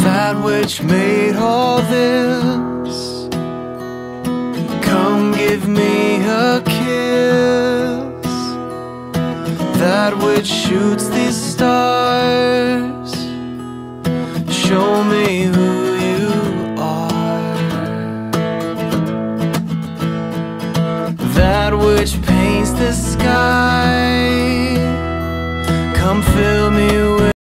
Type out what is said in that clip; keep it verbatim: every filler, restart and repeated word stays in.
that which made all this, come give me a kiss. That which shoots these stars, show me who you are. That which paints the sky, come fill me with